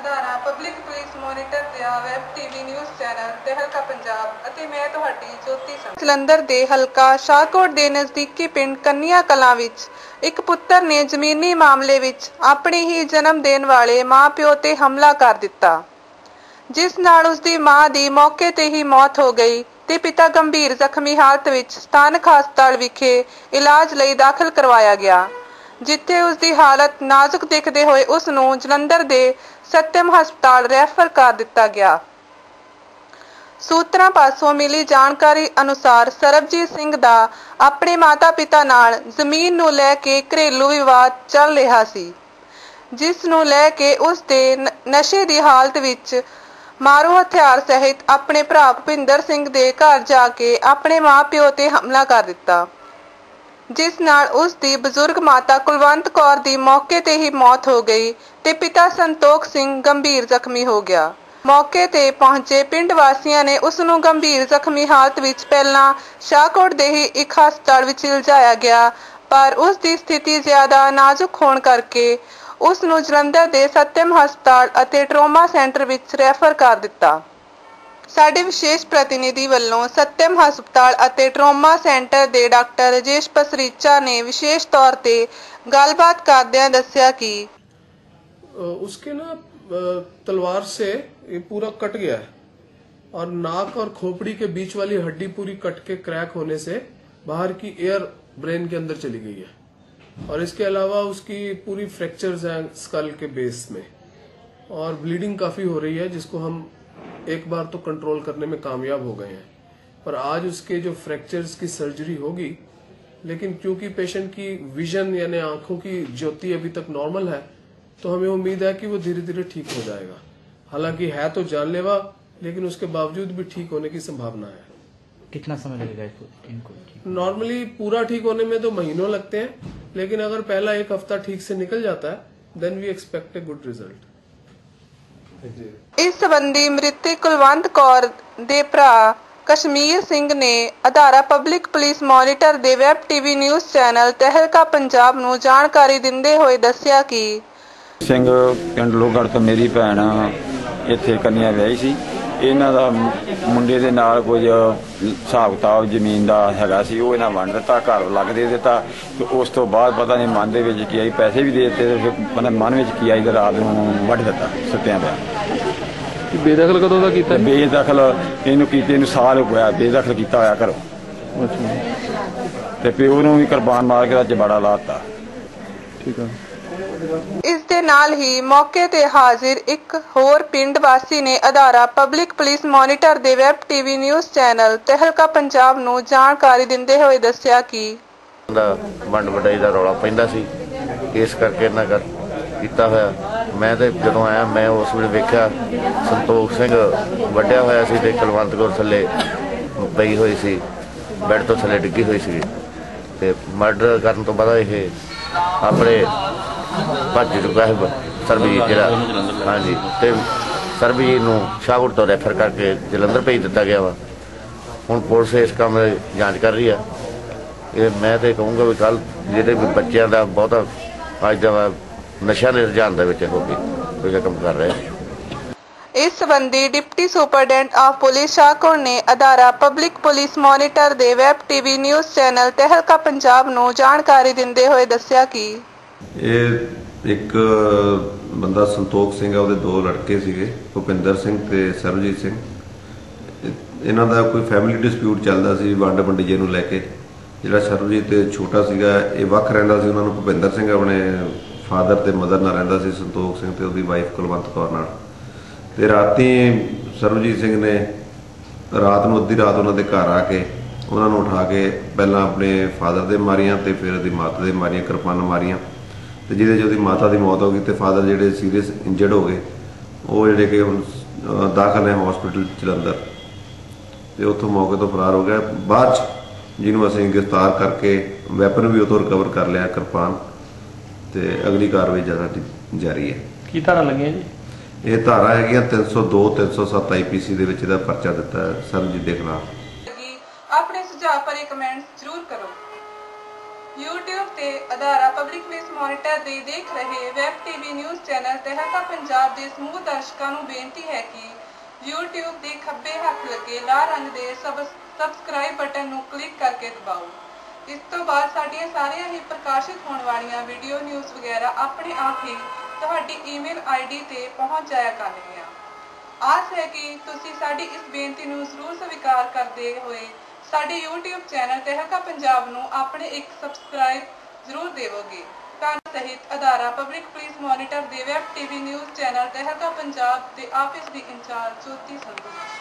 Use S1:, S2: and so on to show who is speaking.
S1: ਅਦਾਰਾ public police monitor ਦਾ web TV news channel Tehelka Punjab ਅਤੇ ਮੈਂ ਤੁਹਾਡੀ ਜੋਤੀ ਸਿੰਘ। ਜਲੰਧਰ ਦੇ ਹਲਕਾ ਸ਼ਾਹਕੋਟ ਦੇ ਨਜ਼ਦੀਕੀ ਪਿੰਡ ਕੰਨੀਆ ਕਲਾਂ ਵਿੱਚ ਇੱਕ ਪੁੱਤਰ ਨੇ ਜ਼ਮੀਨੀ ਮਾਮਲੇ ਵਿੱਚ ਆਪਣੇ ਹੀ ਜਨਮ ਦੇਣ ਵਾਲੇ ਮਾਂ-ਪਿਓ ਤੇ ਹਮਲਾ ਕਰ ਦਿੱਤਾ, ਜਿਸ ਨਾਲ ਉਸ ਦੀ ਮਾਂ ਦੀ ਮੌਕੇ ਤੇ ਹੀ ਮੌਤ ਹੋ ਗਈ ਤੇ ਪਿਤਾ ਗੰਭੀਰ ਜ਼ਖਮੀ ਹਾਲਤ ਵਿੱਚ ਸਥਾਨਕ ਹਸਪਤਾਲ ਵਿਖੇ ਇਲਾਜ ਲਈ ਦਾਖਲ ਕਰਵਾਇਆ ਗਿਆ, ਜਿੱਥੇ ਉਸ ਦੀ ਹਾਲਤ ਨਾਜ਼ੁਕ ਦੇਖਦੇ ਹੋਏ ਉਸ ਨੂੰ ਜਲੰਧਰ ਦੇ ਸਤਿਅਮ ਹਸਪਤਾਲ ਰੈਫਰ ਕਰ ਦਿੱਤਾ ਗਿਆ। ਸੂਤਰਾਂ ਪਾਸੋਂ ਮਿਲੀ ਜਾਣਕਾਰੀ ਅਨੁਸਾਰ ਸਰਬਜੀਤ ਸਿੰਘ ਦਾ ਆਪਣੇ ਮਾਤਾ-ਪਿਤਾ ਨਾਲ ਜ਼ਮੀਨ ਨੂੰ ਲੈ ਕੇ ਘਰੇਲੂ ਵਿਵਾਦ ਚੱਲ ਰਿਹਾ ਸੀ, ਜਿਸ ਨੂੰ ਲੈ ਕੇ ਉਸ ਦੇ ਨਸ਼ੇ ਦੀ ਹਾਲਤ ਵਿੱਚ ਮਾਰੂ ਹਥਿਆਰ ਸਹਿਤ ਆਪਣੇ ਭਰਾ ਭੁਪਿੰਦਰ ਸਿੰਘ ਦੇ ਘਰ ਜਾ ਕੇ ਆਪਣੇ ਮਾਂ-ਪਿਓ ਤੇ ਹਮਲਾ ਕਰ ਦਿੱਤਾ, ਜਿਸ ਨਾਲ ਉਸ ਦੀ ਬਜ਼ੁਰਗ ਮਾਤਾ ਕੁਲਵੰਤ ਕੌਰ ਦੀ ਮੌਕੇ ਤੇ ਹੀ ਮੌਤ ਹੋ ਗਈ ਤੇ ਪਿਤਾ ਸੰਤੋਖ ਸਿੰਘ ਗੰਭੀਰ ਜ਼ਖਮੀ ਹੋ ਗਿਆ। ਮੌਕੇ ਤੇ ਪਹੁੰਚੇ ਪਿੰਡ ਵਾਸੀਆਂ ਨੇ ਉਸ ਨੂੰ ਗੰਭੀਰ ਜ਼ਖਮੀ ਹਾਲਤ ਵਿੱਚ ਪਹਿਲਾਂ ਸ਼ਾਹਕੋਟ ਦੇ ਹੀ ਇੱਕ ਹਸਪਤਾਲ ਵਿੱਚ ਲਿਜਾਇਆ ਗਿਆ, ਪਰ ਉਸ ਦੀ ਸਥਿਤੀ ਜ਼ਿਆਦਾ ਨਾਜ਼ੁਕ ਹੋਣ ਕਰਕੇ ਉਸ ਨੂੰ ਜਲੰਧਰ ਦੇ ਸਤਿਅਮ ਹਸਪਤਾਲ ਅਤੇ ਟਰੋਮਾ ਸੈਂਟਰ ਵਿੱਚ ਰੈਫਰ ਕਰ ਦਿੱਤਾ। ਸਾਡੇ ਵਿਸ਼ੇਸ਼ ਪ੍ਰਤੀਨਿਧੀ ਵੱਲੋਂ ਸਤਿਅਮ ਹਸਪਤਾਲ ਅਤੇ ਟਰੋਮਾ ਸੈਂਟਰ ਦੇ ਡਾਕਟਰ ਰਜੇਸ਼ ਪਸਰੀਚਾ ਨੇ ਵਿशेष तौर पे ਗੱਲਬਾਤ ਕਰਦਿਆਂ ਦੱਸਿਆ कि
S2: उसके ना तलवार से ये पूरा कट गया है और नाक और खोपड़ी के बीच वाली हड्डी पूरी कट के क्रैक होने से बाहर की एयर ब्रेन के अंदर चली गई है और इसके अलावा उसकी पूरी फ्रैक्चर्स हैं स्कल के बेस में और ब्लीडिंग काफी हो रही है, जिसको हम एक बार तो कंट्रोल करने में कामयाब हो गए हैं, पर आज उसके जो फ्रैक्चर्स की सर्जरी होगी, लेकिन क्योंकि पेशेंट की विजन यानी आंखों की ज्योति अभी तक नॉर्मल है, तो हमें उम्मीद है कि वो धीरे धीरे ठीक हो जाएगा। हालांकि है तो जानलेवा, लेकिन उसके बावजूद भी ठीक होने की संभावना है।
S3: कितना समय लगेगा इनको?
S2: नॉर्मली पूरा ठीक होने में तो महीनों लगते हैं, लेकिन अगर पहला एक हफ्ता ठीक से निकल जाता है then we expect a good result.
S1: इस संबंधी मृतक कुलवंत कौर दे भरा कश्मीर सिंह ने अदारा पब्लिक पुलिस मॉनिटर दे web TV news channel Tehelka Punjab नूं जानकारी दिंदे होए दस्सिया कि
S4: ਸਿੰਘ ਪਿੰਡ ਲੋਹਗੜ੍ਹ ਤੋਂ ਮੇਰੀ ਭੈਣ ਇੱਥੇ ਕੰਨਿਆ ਵਿਆਹੀ ਸੀ। ਇਹਨਾਂ ਦਾ ਮੁੰਡੇ ਦੇ ਨਾਲ ਕੁਝ ਹਿਸਾਬ ਕਿਤਾਬ ਜ਼ਮੀਨ ਦਾ ਹੈਗਾ ਸੀ, ਉਹ ਇਹਨਾਂ ਵੰਡ ਦਿੱਤਾ, ਘਰ ਲੱਗ ਦੇ ਦਿੱਤਾ ਤੇ ਉਸ ਤੋਂ ਬਾਅਦ ਪਤਾ ਨਹੀਂ ਮਨ ਦੇ ਵਿੱਚ ਕੀ ਆਈ, ਪੈਸੇ ਵੀ ਦੇ ਦਿੱਤੇ ਤੇ ਫਿਰ ਮਨ ਵਿੱਚ ਕੀ ਆਈ ਤੇ ਰਾਤ ਨੂੰ ਵੱਢ ਦਿੱਤਾ ਸੱਤਿਆਂ ਦਾ।
S2: ਬੇਦਖਲ ਕਦੋਂ ਦਾ ਕੀਤਾ?
S4: ਬੇਦਖਲ ਇਹਨੂੰ ਕੀਤੇ ਨੂੰ ਸਾਲ ਹੋ ਗਿਆ, ਬੇਦਖਲ ਕੀਤਾ ਹੋਇਆ ਘਰੋਂ ਤੇ ਪਿਓ ਨੂੰ ਵੀ ਕੁਰਬਾਨ ਮਾਰ ਕੇ ਜਬਾੜਾ ਲਾਤਾ।
S2: ਠੀਕ ਆ।
S1: ਇਸ ਦੇ ਨਾਲ ਹੀ ਮੌਕੇ ਤੇ ਹਾਜ਼ਰ ਇੱਕ ਹੋਰ ਪਿੰਡ ਵਾਸੀ ਨੇ ਅਦਾਰਾ ਪਬਲਿਕ ਪੁਲਿਸ ਮੋਨੀਟਰ ਦੇ web TV news channel Tehelka Punjab ਨੂੰ ਜਾਣਕਾਰੀ ਦਿੰਦੇ ਹੋਏ ਦੱਸਿਆ ਕਿ
S5: ਵੰਡ ਵਡਾਈ ਦਾ ਰੌਲਾ ਪੈਂਦਾ ਸੀ, ਇਸ ਕਰਕੇ ਇਹਨਾਂ ਕਰ ਕੀਤਾ ਹੋਇਆ। ਮੈਂ ਤੇ ਜਦੋਂ ਆਇਆ ਮੈਂ ਉਸ ਵੇਲੇ ਵੇਖਿਆ ਸੰਤੋਖ ਸਿੰਘ ਵੱਢਿਆ ਹੋਇਆ ਸੀ ਤੇ ਕੁਲਵੰਤ ਕੌਰ ਥੱਲੇ ਪਈ ਹੋਈ ਸੀ, ਬੈੱਡ ਤੋਂ ਥੱਲੇ ਡਿੱਗੀ ਹੋਈ ਸੀ ਤੇ ਮਰਡਰ ਕਰਨ ਤੋਂ ਬਾਅਦ ਇਹ ਆਪਣੇ ਭੱਜ ਚੁੱਕਾ ਹੈ ਸਰਬਜੀਤ ਜਿਹੜਾ। ਹਾਂਜੀ, ਤੇ ਸਰਬਜੀਤ ਨੂੰ ਸ਼ਾਹਕੋਟ ਤੋਂ ਰੈਫਰ ਕਰਕੇ ਜਲੰਧਰ ਭੇਜ ਦਿੱਤਾ ਗਿਆ ਵਾ। ਹੁਣ ਪੁਲਿਸ ਇਸ ਕੰਮ ਦੀ ਜਾਂਚ ਕਰ ਰਹੀ ਆ। ਇਹ ਮੈਂ ਤੇ ਕਹੂੰਗਾ ਵੀ ਕੱਲ ਜਿਹੜੇ ਵੀ ਬੱਚਿਆਂ ਦਾ ਬਹੁਤਾ ਅੱਜ ਦਾ ਨਸ਼ਿਆਂ ਦੇ ਰੁਝਾਨ ਦੇ ਵਿੱਚ ਹੋ ਕੇ ਕੋਈ ਕੰਮ ਕਰ ਰਹੇ।
S1: इस संबंधी deputy superintendent of police Shahkot ने अदारा पब्लिक पुलिस मॉनिटर दे web TV news channel Tehelka Punjab नूं जानकारी दिंदे होए दस्सिया कि
S6: एक बंदा संतोख सिंह है, दो लड़के सीगे भुपिंदर सिंह ते सरबजीत सिंह। इन्हां दा कोई फैमिली डिस्प्यूट चलदा सी वंड वंडीजे नूं लैके। जिहड़ा सरबजीत छोटा सीगा ये वख रहिंदा सी, उन्हां नूं भुपिंदर सिंह अपने फादर ते मदर नाल रहिंदा सी, संतोख सिंह ते उहदी वाइफ कुलवंत कौर नाल। ਤੇ ਰਾਤੀ ਸਰਬਜੀਤ ਸਿੰਘ ਨੇ ਰਾਤ ਨੂੰ ਅੱਧੀ ਰਾਤ ਉਹਨਾਂ ਦੇ ਘਰ ਆ ਕੇ ਉਹਨਾਂ ਨੂੰ ਉਠਾ ਕੇ ਪਹਿਲਾਂ ਆਪਣੇ ਫਾਦਰ ਦੇ ਮਾਰੀਆਂ ਤੇ ਫਿਰ ਉਹਦੀ ਮਾਤਾ ਦੇ ਮਾਰੀਆਂ, ਕਿਰਪਾਨ ਮਾਰੀਆਂ ਤੇ ਜਿਹਦੇ 'ਚ ਉਹਦੀ ਮਾਤਾ ਦੀ ਮੌਤ ਹੋ ਗਈ ਤੇ ਫਾਦਰ ਜਿਹੜੇ ਸੀਰੀਅਸ ਇੰਜਰਡ ਹੋ ਗਏ, ਉਹ ਜਿਹੜੇ ਕਿ ਹੁਣ ਦਾਖਲ ਹੈ ਹਸਪੀਟਲ ਜਲੰਧਰ ਤੇ ਉੱਥੋਂ ਮੌਕੇ ਤੋਂ ਫਰਾਰ ਹੋ ਗਿਆ। ਬਾਅਦ 'ਚ ਜਿਹਨੂੰ ਅਸੀਂ ਗ੍ਰਿਫਤਾਰ ਕਰਕੇ ਵੈਪਨ ਵੀ ਉਹ ਤੋਂ ਰਿਕਵਰ ਕਰ ਲਿਆ, ਕਿਰਪਾਨ, ਤੇ ਅਗਲੀ ਕਾਰਵਾਈ ਜਾਰੀ ਹੈ।
S2: ਕੀ ਧਾਰਾ ਲੱਗੀਆਂ ਜੀ?
S6: ਇਹ ਧਾਰਾ ਹੈਗੀਆਂ 302 307 ਆਈਪੀਸੀ ਦੇ ਵਿੱਚ ਇਹਦਾ ਪਰਚਾ ਦਿੱਤਾ ਸਰਬਜੀਤ ਦੇ ਖਿਲਾਫ।
S1: ਆਪਣੇ ਸੁਝਾਅ ਪਰ ਕਮੈਂਟ ਜ਼ਰੂਰ ਕਰੋ। YouTube ਤੇ ਅਦਾਰਾ ਪਬਲਿਕ ਪੁਲਿਸ ਮੋਨੀਟਰ ਦੇ ਦੇਖ ਰਹੇ web TV news channel Tehelka Punjab ਦੇ ਸਮੂਹ ਦਰਸ਼ਕਾਂ ਨੂੰ ਬੇਨਤੀ ਹੈ ਕਿ YouTube ਦੇ ਖੱਬੇ ਹੱਥ ਲੱਗੇ ਲਾਲ ਰੰਗ ਦੇ ਸਬਸਕ੍ਰਾਈਬ ਬਟਨ ਨੂੰ ਕਲਿੱਕ ਕਰਕੇ ਦਬਾਓ। ਇਸ ਤੋਂ ਬਾਅਦ ਸਾਡੀਆਂ ਸਾਰੀਆਂ ਹੀ ਪ੍ਰਕਾਸ਼ਿਤ ਹੋਣ ਵਾਲੀਆਂ ਵੀਡੀਓ ਨਿਊਜ਼ ਵਗੈਰਾ ਆਪਣੇ ਆਪ ਹੀ ਤੁਹਾਡੀ ਈਮੇਲ ਆਈਡੀ ਤੇ ਪਹੁੰਚ ਜਾਇਆ ਕਰਨਗੀਆਂ। ਆਸ ਹੈ ਕਿ ਤੁਸੀਂ ਸਾਡੀ ਇਸ ਬੇਨਤੀ ਨੂੰ ਜ਼ਰੂਰ ਸਵੀਕਾਰ ਕਰਦੇ ਹੋਏ ਸਾਡੇ YouTube ਚੈਨਲ ਤਹਿਲਕਾ ਪੰਜਾਬ ਨੂੰ ਆਪਣੇ ਇੱਕ ਸਬਸਕ੍ਰਾਈਬ ਜ਼ਰੂਰ ਦੇਵੋਗੇ। ਕਾਨੂੰਨ ਸਹਿਤ ਅਦਾਰਾ ਪਬਲਿਕ ਪੁਲਿਸ ਮੋਨੀਟਰ ਦੇ web TV news channel Tehelka Punjab ਦੇ ਆਫਿਸ ਦੀ ਇੰਚਾਰਜ ਜੋਤੀ ਸੰਧੂ।